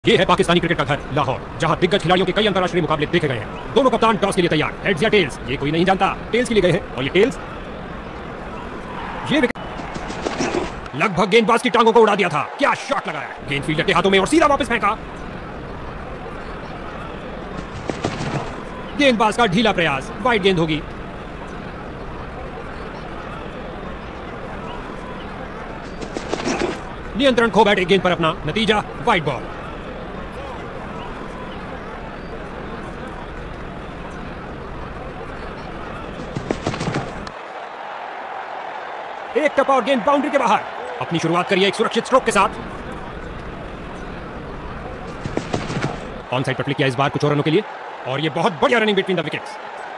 ये है पाकिस्तानी क्रिकेट का घर लाहौर, जहां दिग्गज खिलाड़ियों के कई अंतर्राष्ट्रीय मुकाबले देखे गए हैं। दोनों कप्तान टॉस के लिए तैयार, हेड्स या टेल्स ये कोई नहीं जानता। टेल्स के लिए गए हैं और ये टेल्स। ये लगभग गेंदबाज की टांगों को उड़ा दिया था। क्या शॉट लगाया, गेंद फील्डर के हाथों में और सीधा वापस फेंका। गेंदबाज का ढीला प्रयास, वाइड गेंद होगी। नियंत्रण खो बैठे गेंद पर अपना, नतीजा वाइड बॉल। एक टपा और गेंद बाउंड्री के बाहर। अपनी शुरुआत करिए एक सुरक्षित स्ट्रोक के साथ। ऑन साइड पर फ्लिक किया इस बार कुछ और रनों के लिए, और ये बहुत बढ़िया रनिंग बिटवीन द विकेट्स।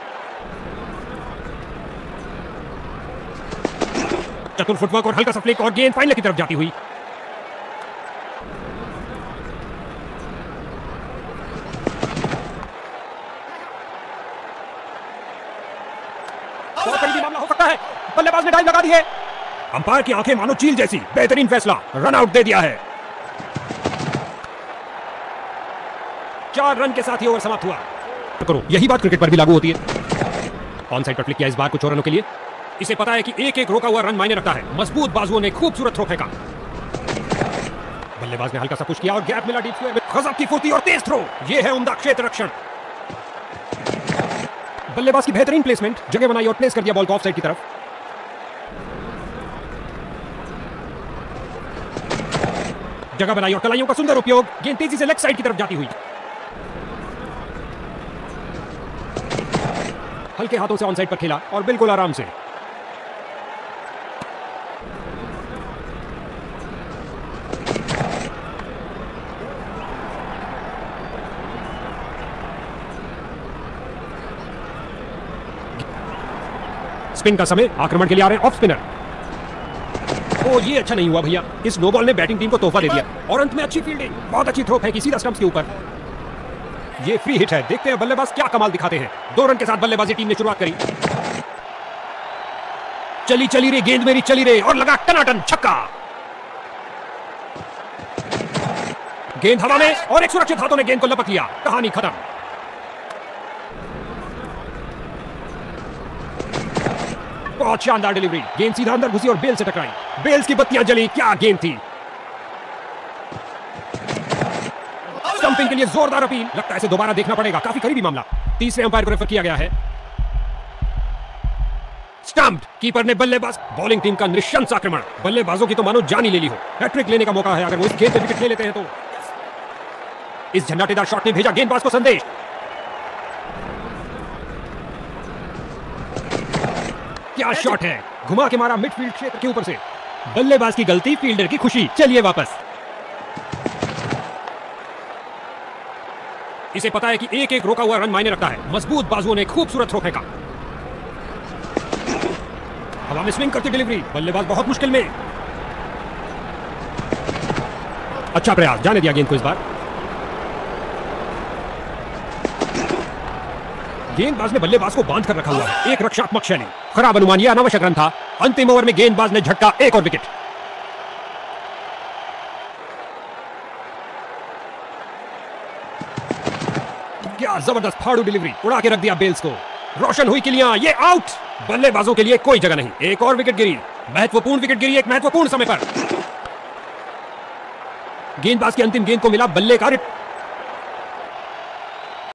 चतुर फुटवर्क और हल्का सा फ्लिक और गेंद फाइनल की तरफ जाती हुई। बहुत करीबी मामला हो सकता है, बल्लेबाज ने डाइव लगा दी है। अंपायर की आंखें मानो चील जैसी, बेहतरीन फैसला, रन आउट दे दिया है। 4 रन के साथ ही ओवर समाप्त हुआ। करो, यही बात क्रिकेट पर भी लागू होती है। ऑन साइड पर फ्लिक किया इस बार कुछ और रनों के लिए। इसे पता है कि एक एक रोका हुआ रन मायने रखता है। मजबूत बाजुओं ने खूबसूरत थ्रो फेंका। बल्लेबाज ने हल्का सा पुश किया और गैप मिला डीप स्क्वायर में। गजब की फुर्ती और तेज थ्रो, यह है उम्दा क्षेत्र रक्षण। बल्लेबाज की बेहतरीन प्लेसमेंट, जगह बनाई और प्लेस कर दिया बॉल को ऑफ साइड की तरफ। जगह बनाई और कलाइयों का सुंदर उपयोग, गेंद तेजी से लेग साइड की तरफ जाती हुई। हल्के हाथों से ऑन साइड पर खेला और बिल्कुल आराम से। स्पिन का समय, आक्रमण के लिए आ रहे हैं ऑफ स्पिनर। ओ ये अच्छा नहीं हुआ भैया, इस नो बॉल ने बैटिंग टीम को तोहफा दे दिया। और अंत में अच्छी फील्डिंग, बहुत अच्छी थ्रो फेंकी सीधा स्टंप्स के ऊपर। ये फ्री हिट है, देखते हैं बल्लेबाज क्या कमाल दिखाते हैं। 2 रन के साथ बल्लेबाजी टीम ने शुरुआत करी। चली चली रे गेंद मेरी चली रे, और लगा टनाटन छक्का। गेंद हवा में और एक सुरक्षित हाथों ने गेंद को लपक लिया। कहानी खत्म। बहुत शानदार डिलीवरी, गेंद सीधा अंदर घुसी और बेल से टकराई। बेल्स की बत्तियां जली, क्या गेंद थी। स्टंपिंग के लिए जोरदार अपील, लगता है इसे दोबारा देखना पड़ेगा, काफी करीबी मामला। तीसरे अंपायर को रेफर किया गया है। स्टंप्ड, कीपर ने बल्लेबाज। बॉलिंग टीम का निशंस आक्रमण, बल्लेबाजों की तो मानो जान ही ले ली हो। हैट्रिक लेने का मौका है अगर वो इस खेल पे विकेट ले लेते हैं तो। इस झंझाटेदार शॉट ने भेजा गेंदबाज को संदेश। क्या शॉट है, घुमा के मारा मिडफील्ड क्षेत्र के ऊपर से। बल्लेबाज की गलती, फील्डर की खुशी। चलिए वापस। इसे पता है कि एक एक रोका हुआ रन मायने रखता है। मजबूत बाजुओं ने खूबसूरत थ्रो फेंका। हवा में स्विंग करती डिलीवरी, बल्लेबाज बहुत मुश्किल में। अच्छा प्रयास, जाने दिया गेंद को इस बार। गेंदबाज ने बल्लेबाज को बांध कर रखा हुआ है, एक रक्षात्मक शैली। खराब अनुमान, यह अनावश्यक रन था। अंतिम ओवर में गेंदबाज ने झटका एक और विकेट। क्या जबरदस्त फाड़ू डिलीवरी, उड़ा के रख दिया बेल्स को। रोशन हुई किलियां, ये आउट। बल्लेबाजों के लिए कोई जगह नहीं। एक और विकेट गिरी, महत्वपूर्ण विकेट गिरी एक महत्वपूर्ण समय पर। गेंदबाज की अंतिम गेंद को मिला बल्ले का